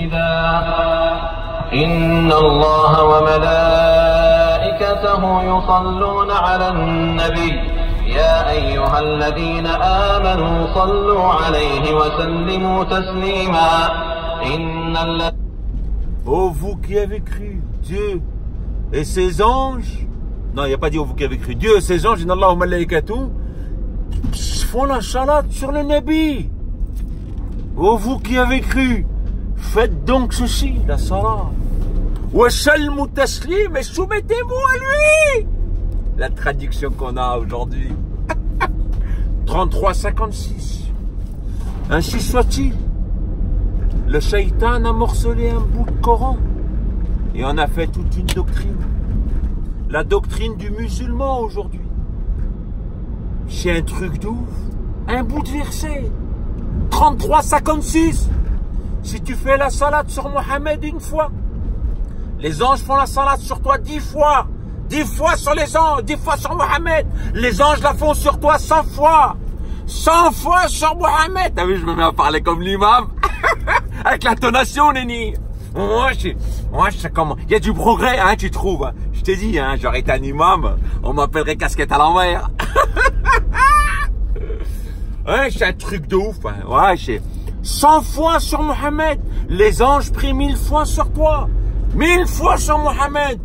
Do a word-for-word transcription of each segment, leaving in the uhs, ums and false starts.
مرشدا إن الله وملائكته يصلون على النبي يا أيها الذين آمنوا صلوا عليه وسلموا تسليما إن الله. Oh vous qui avez cru, Dieu et ses anges, non il n'y a pas dit oh vous qui avez cru, Dieu et ses anges, inna Allah wa malaikatu, font la salat sur le Nabi. Oh vous qui avez cru, faites donc ceci, la salat. Wa salmu taslim, et soumettez-vous à lui. La traduction qu'on a aujourd'hui. trente-trois cinquante-six. Ainsi soit-il. Le shaitan a morcelé un bout de Coran et en a fait toute une doctrine. La doctrine du musulman aujourd'hui. C'est un truc de ouf. Un bout de verset. trente-trois cinquante-six. Si tu fais la salade sur Mohammed une fois, les anges font la salade sur toi dix fois. Dix fois sur les anges, dix fois sur Mohammed. Les anges la font sur toi cent fois. Cent fois sur Mohammed. T'as vu, je me mets à parler comme l'imam. Avec l'intonation, Néni. Moi, je sais, moi, je sais comment. Il y a du progrès, hein, tu trouves. Hein. Je t'ai dit, hein, j'aurais été un imam, on m'appellerait casquette à l'envers. Ouais, c'est un truc de ouf. Hein. Ouais, c'est cent fois sur Mohammed. Les anges prient mille fois sur toi. Mille fois sur Mohammed.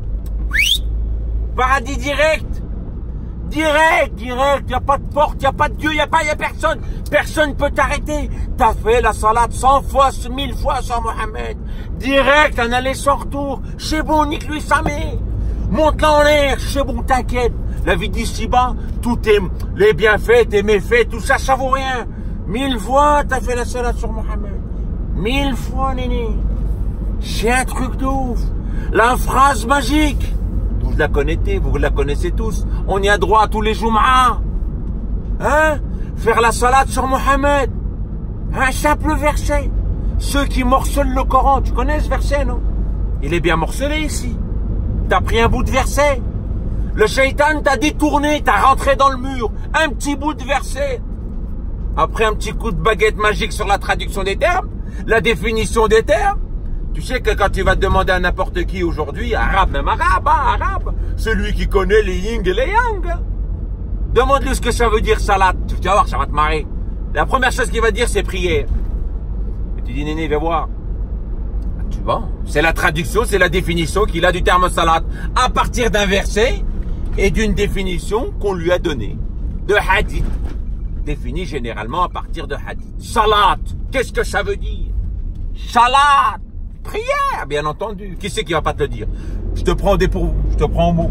Paradis direct. Direct, direct. Il n'y a pas de porte, il n'y a pas de Dieu, il n'y a pas, il n'y a personne. Personne ne peut t'arrêter. T'as fait la salade cent fois, mille fois sur Mohammed. Direct, un aller sans retour. C'est bon, nique-lui sa mère. Monte-la en l'air, c'est bon, t'inquiète. La vie d'ici-bas, tout est, les bienfaits, tes méfaits, tout ça, ça vaut rien. Mille fois, t'as fait la salade sur Mohammed. Mille fois, Néné. C'est un truc de ouf. La phrase magique. Vous la connaissez, vous la connaissez tous. On y a droit tous les Jum'ah. Hein? Faire la salade sur Mohammed. Un simple verset. Ceux qui morcellent le Coran, tu connais ce verset, non? Il est bien morcelé ici. T'as pris un bout de verset. Le shaitan t'a détourné, t'as rentré dans le mur. Un petit bout de verset. Après un petit coup de baguette magique sur la traduction des termes, la définition des termes. Tu sais que quand tu vas te demander à n'importe qui aujourd'hui, arabe, même arabe, hein, arabe, celui qui connaît les yin et les yang, demande-lui ce que ça veut dire salade. Tu vas voir, ça va te marrer. La première chose qu'il va dire, c'est prière. Et tu dis, Néné, viens voir. Tu vois, c'est la traduction, c'est la définition qu'il a du terme salade. À partir d'un verset et d'une définition qu'on lui a donnée. De hadith. Défini généralement à partir de hadith. Salat, qu'est-ce que ça veut dire? Salat. Prière, bien entendu. Qui c'est qui va pas te le dire? Je te prends des pour, je te prends au mot.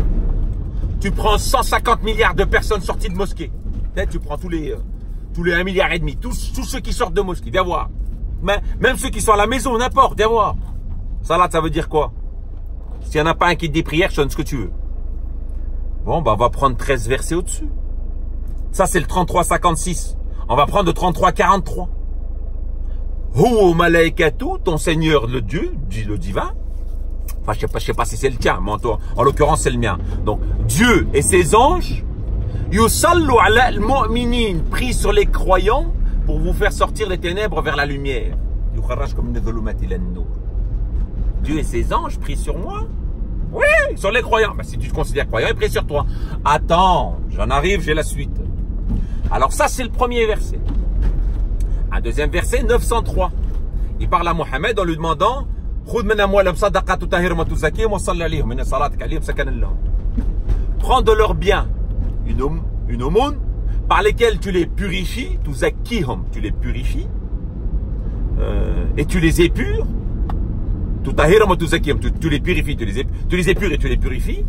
Tu prends cent cinquante milliards de personnes sorties de mosquée. Peut-être tu prends tous les, euh, tous les un milliard et demi, tous, tous ceux qui sortent de mosquée. Viens voir. Mais, même ceux qui sont à la maison, n'importe. Viens voir. Salat, ça veut dire quoi? S'il n'y en a pas un qui te dit prière, je donne ce que tu veux. Bon, bah, on va prendre treize versets au-dessus. Ça, c'est le trente-trois cinquante-six. On va prendre le trente-trois quarante-trois. Hu malaikatu, ton Seigneur le Dieu, dit le divin. Enfin, je sais pas, je sais pas si c'est le tien, mais en, en l'occurrence, c'est le mien. Donc, Dieu et ses anges, yusallu ala al-mu'minin, pris sur les croyants pour vous faire sortir les ténèbres vers la lumière. Dieu et ses anges pris sur moi? Oui, sur les croyants. Ben, si tu te considères croyant, il prie sur toi. Attends, j'en arrive, j'ai la suite. Alors ça, c'est le premier verset. Un deuxième verset, neuf cent trois. Il parle à Mohammed en lui demandant prends de leurs biens une, une aumône par lesquelles tu les purifies, tu les purifies euh, et tu les épures. Tu, tu les purifies, tu les, épures, tu les épures et tu les purifies.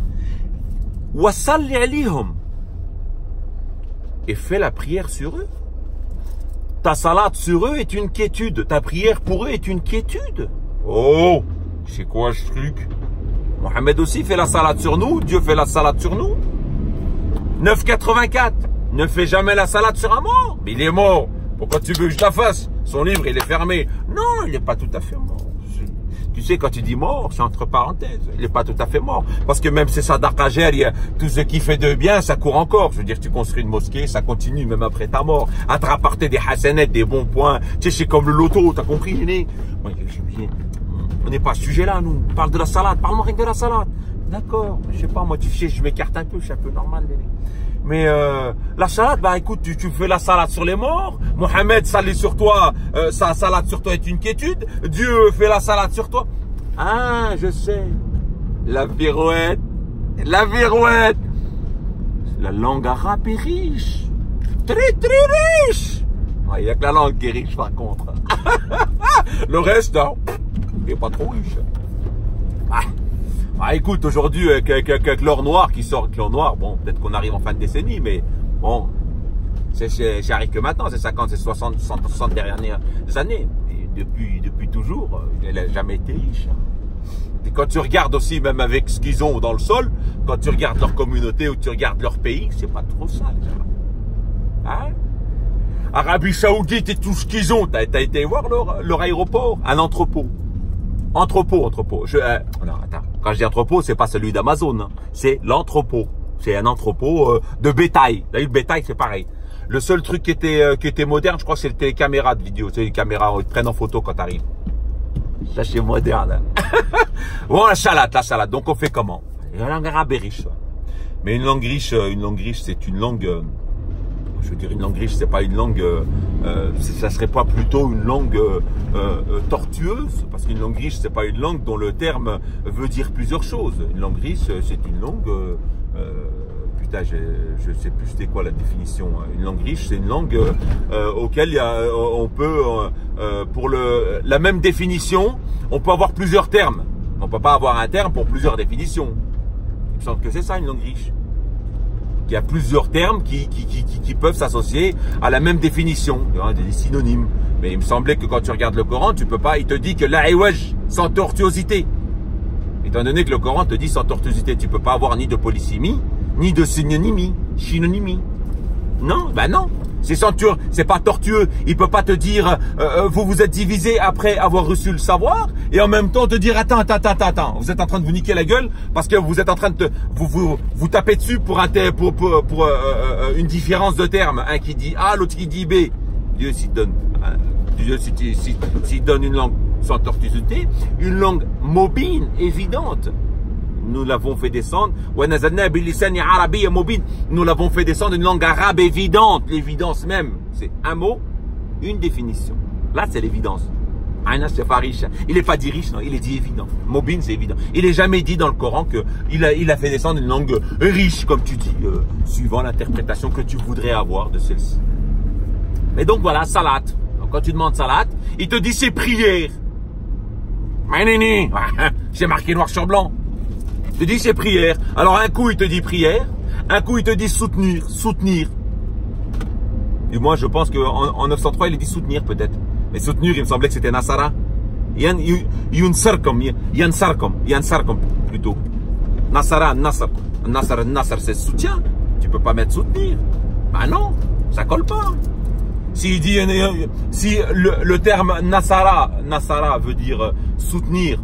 Et fais la prière sur eux. Ta salade sur eux est une quiétude. Ta prière pour eux est une quiétude. Oh, c'est quoi ce truc? Mohammed aussi fait la salade sur nous. Dieu fait la salade sur nous. neuf quatre-vingt-quatre. Ne fais jamais la salade sur un mort. Mais il est mort. Pourquoi tu veux que je la fasse? Son livre, il est fermé. Non, il n'est pas tout à fait mort. Tu sais, quand tu dis mort, c'est entre parenthèses. Il n'est pas tout à fait mort. Parce que même c'est ça, Dakar, tout ce qui fait de bien, ça court encore. Je veux dire, tu construis une mosquée, ça continue même après ta mort. À te rapporter des hasanettes, des bons points. Tu sais, c'est comme le loto, t'as compris, Néné? On n'est pas à ce sujet-là, nous. On parle de la salade. Parle-moi rien que de la salade. D'accord. Je sais pas, moi, tu sais, je m'écarte un peu, je suis un peu normal, Néné. Mais euh, la salade, bah écoute, tu, tu fais la salade sur les morts. Mohamed salé sur toi, euh, sa salade sur toi est une quiétude. Dieu fait la salade sur toi. Ah, je sais. La pirouette. La pirouette. La langue arabe est riche. Très, très riche. Il n'y a que la langue qui est riche, par contre. Le reste, non. Il n'est pas trop riche. Ah. Ah, écoute, aujourd'hui, avec, avec, avec l'or noir qui sort, avec l'or noir, bon, peut-être qu'on arrive en fin de décennie, mais bon, c'est arrive que maintenant, c'est cinquante, c'est soixante, soixante dernières années. Et depuis, depuis toujours, il n'a jamais été riche. Et quand tu regardes aussi, même avec ce qu'ils ont dans le sol, quand tu regardes leur communauté ou tu regardes leur pays, c'est pas trop ça, déjà. Hein? Arabie Saoudite et tout ce qu'ils ont, t'as été voir leur, leur aéroport? Un entrepôt. Entrepôt, entrepôt. Je, euh, non, attends. Quand je dis entrepôt, c'est pas celui d'Amazon, hein. C'est l'entrepôt. C'est un entrepôt euh, de bétail. Là, le bétail, c'est pareil. Le seul truc qui était euh, qui était moderne, je crois, c'est les caméras de vidéo. C'est les caméras, ils te prennent en photo quand t'arrives. Ça, c'est moderne. Hein. Bon, la salade, la salade. Donc, on fait comment? La langue arabe est riche. Mais une langue riche, une langue riche, c'est une langue. Euh, je veux dire, une langue riche, c'est pas une langue. Euh, euh, ça serait pas plutôt une langue euh, euh, tortueuse, parce qu'une langue riche, c'est pas une langue dont le terme veut dire plusieurs choses. Une langue riche, c'est une langue. Euh, euh, putain, je, je sais plus c'était quoi la définition. Une langue riche, c'est une langue euh, auquel il y a, on peut, euh, pour le la même définition, on peut avoir plusieurs termes. On peut pas avoir un terme pour plusieurs définitions. Il me semble que c'est ça une langue riche. Il y a plusieurs termes qui, qui, qui, qui, qui peuvent s'associer à la même définition, des synonymes. Mais il me semblait que quand tu regardes le Coran, tu peux pas, il te dit que la iwaj, sans tortuosité. Étant donné que le Coran te dit sans tortuosité, tu peux pas avoir ni de polysémie, ni de synonymie, synonymie. Non, ben non. C'est sans c'est pas tortueux. Il peut pas te dire, euh, vous vous êtes divisé après avoir reçu le savoir, et en même temps te dire, attends, attends, attends, attends, vous êtes en train de vous niquer la gueule parce que vous êtes en train de te, vous vous vous tapez dessus pour un pour pour, pour euh, euh, une différence de termes. Un qui dit A, l'autre qui dit B. Dieu s'y donne, hein, Dieu s'y si, si donne une langue sans tortuosité, une langue mobile, évidente. Nous l'avons fait descendre. Nous l'avons fait descendre une langue arabe évidente. L'évidence même, c'est un mot, une définition. Là, c'est l'évidence. Il n'est pas dit riche, non, il est dit évident. Mobin, c'est évident. Il n'est jamais dit dans le Coran qu'il a, il a fait descendre une langue riche, comme tu dis, euh, suivant l'interprétation que tu voudrais avoir de celle-ci. Mais donc voilà, salat. Donc, quand tu demandes salat, il te dit c'est prière. C'est marqué noir sur blanc. Il te dit c'est prière. Alors un coup il te dit prière, un coup il te dit soutenir, soutenir. Et moi je pense qu'en en neuf cent trois il a dit soutenir peut-être. Mais soutenir il me semblait que c'était Nasara. Yunsarkom, Yansarkom, Yansarkom plutôt. Nasara, Nasar. Nasar, Nasar c'est soutien. Tu peux pas mettre soutenir. Bah non, ça colle pas. Si, dit, si le, le terme Nasara, Nasara veut dire soutenir,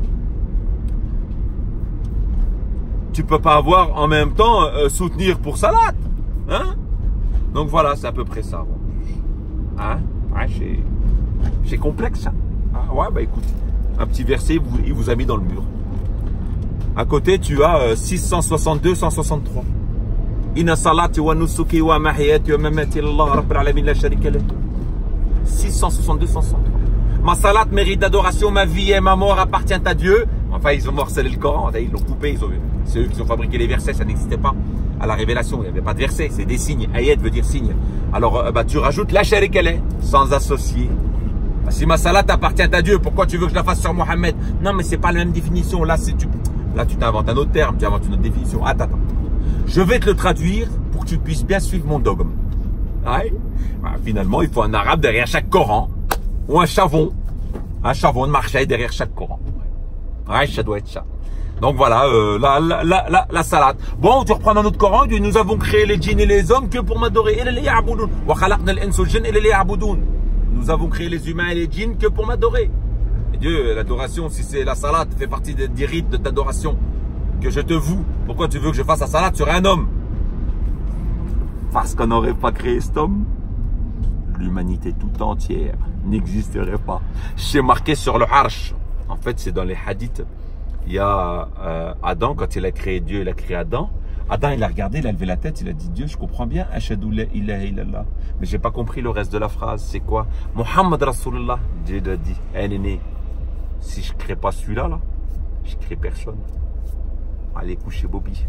tu peux pas avoir en même temps euh, soutenir pour salat, hein? Donc voilà, c'est à peu près ça. Hein? Ouais, c'est complexe, ça. Ah, ouais, bah écoute, un petit verset, vous, il vous a mis dans le mur. À côté, tu as euh, six cent soixante-deux, cent soixante-trois. Inna salati wa nusuki wa mahiyati wa mamati lillahi rabbil alamin la sharika lahu. six cent soixante-deux, cent soixante-trois. Ma salat mérite d'adoration, ma vie et ma mort appartiennent à Dieu. Enfin, ils ont morcelé le Coran, ils l'ont coupé, c'est eux qui ont fabriqué les versets, ça n'existait pas. À la révélation, il n'y avait pas de versets, c'est des signes. Ayat veut dire signe. Alors, euh, bah, tu rajoutes la chair et qu'elle est, sans associer. Bah, si ma salat appartient à Dieu, pourquoi tu veux que je la fasse sur Mohammed? Non, mais c'est pas la même définition. Là, tu là, tu t'inventes un autre terme, tu inventes une autre définition. Attends, attends. Je vais te le traduire pour que tu puisses bien suivre mon dogme. Ouais. Bah, finalement, il faut un arabe derrière chaque Coran, ou un chavon. Un chavon de marché derrière chaque Coran. Ouais, ça doit être ça. Donc voilà, euh, la, la, la, la, la salade. Bon, tu reprends dans notre Coran, nous avons créé les djinns et les hommes que pour m'adorer. nous avons créé les humains et les djinns que pour m'adorer. Et Dieu, l'adoration, si c'est la salat, fait partie des, des rites d'adoration que je te voue. Pourquoi tu veux que je fasse la salat sur un homme? Parce qu'on n'aurait pas créé cet homme, l'humanité tout entière n'existerait pas. C'est marqué sur le arsh. En fait, c'est dans les hadiths. Il y a euh, Adam, quand il a créé Dieu, il a créé Adam. Adam, il a regardé, il a levé la tête, il a dit Dieu, je comprends bien, Ashhadu la ilaha illallah. Mais j'ai pas compris le reste de la phrase. C'est quoi? Muhammad Rasulullah. Dieu lui a dit, hé néné, si je crée pas celui-là, là, je crée personne. Allez coucher Bobby.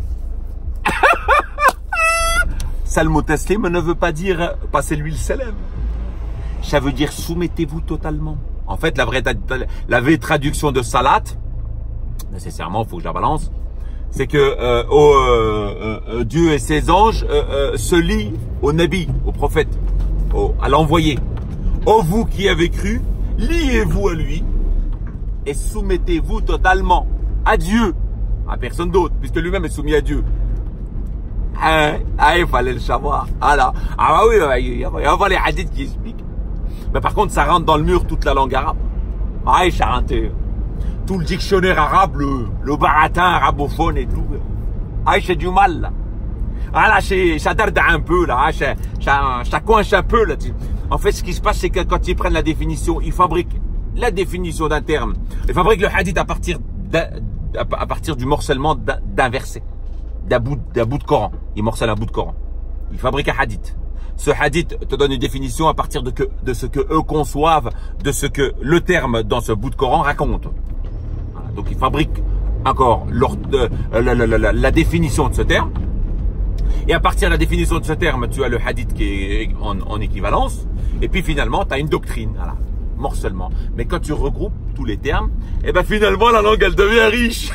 Salmo Taslim ne veut pas dire passez-lui le salam. Ça veut dire soumettez-vous totalement. En fait, la vraie, la vraie traduction de salat, nécessairement, il faut que je la balance, c'est que euh, oh, euh, euh, Dieu et ses anges euh, euh, se lient au Nabi, au prophète, au, à l'envoyé. Oh vous qui avez cru, liez-vous à lui et soumettez-vous totalement à Dieu, à personne d'autre, puisque lui-même est soumis à Dieu. Ah, ah, il fallait le savoir. Ah là, ah bah oui, il y a pas les hadiths qui expliquent. Mais par contre, ça rentre dans le mur toute la langue arabe. Ah, ça rentre tout le dictionnaire arabe, le, le baratin arabophone et tout. Ah, c'est du mal là. Ah là, ça darde un peu là, ça, ça, ça coince un peu là. En fait, ce qui se passe, c'est que quand ils prennent la définition, ils fabriquent la définition d'un terme. Ils fabriquent le hadith à partir, à partir du morcellement d'un verset. D'un bout, d'un bout de Coran. Il morcelle un bout de Coran. Il fabrique un hadith. Ce hadith te donne une définition à partir de, que, de ce que eux conçoivent, de ce que le terme dans ce bout de Coran raconte. Voilà. Donc il fabrique encore leur, de, la, la, la, la définition de ce terme. Et à partir de la définition de ce terme, tu as le hadith qui est en, en équivalence. Et puis finalement, tu as une doctrine. Voilà. Morcellement. Mais quand tu regroupes tous les termes, et ben finalement la langue elle devient riche.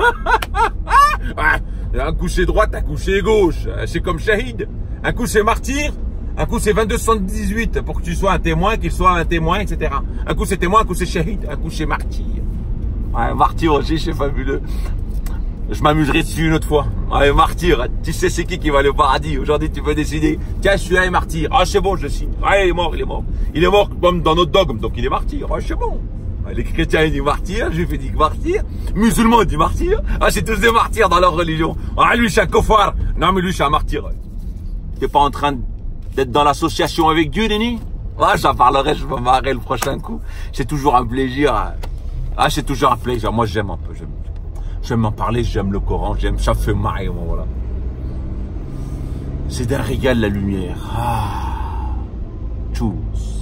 Un coup c'est droite, un coup c'est gauche. C'est comme shahid. Un coup c'est martyr, un coup c'est vingt-deux soixante-dix-huit pour que tu sois un témoin, qu'il soit un témoin, et cetera. Un coup c'est témoin, un coup c'est shahid, un coup c'est martyr. Ouais, martyr aussi, c'est fabuleux. Je m'amuserai dessus une autre fois. Ouais, martyr, tu sais c'est qui qui va aller au paradis. Aujourd'hui tu peux décider. Tiens, je suis un martyr. Ah c'est bon, je le signe. Ah il est mort, il est mort. Il est mort comme dans notre dogme, donc il est martyr. Ah c'est bon. Les chrétiens ils disent martyr, juifs ils disent martyr, musulmans ils disent martyr. Ah c'est tous des martyrs dans leur religion. Ah lui c'est un kofar. Non mais lui c'est un martyr. T'es pas en train d'être dans l'association avec Dieu, Denis? Ah j'en parlerai, je vais me marrer le prochain coup. C'est toujours un plaisir. Ah c'est toujours un plaisir. Moi j'aime un peu, j'aime. J'aime en parler, j'aime le Coran, j'aime, ça fait marrer, moi, voilà. C'est d'un régal la lumière. Ah, tous.